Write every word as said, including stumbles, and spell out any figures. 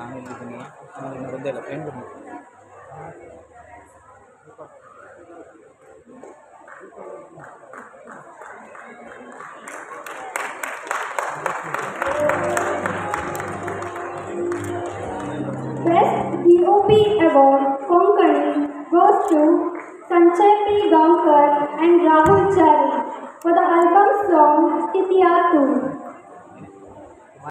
ಆಮೇಲೆ ಇದೀನಿ ಆಮೇಲೆ ಇನ್ನೂ ಬಂದೇ ಇಲ್ಲ friend. Best D O P Award Konkani goes to Sanjay P. Gaonkar and Rahul Chari for the album song Titiyatu.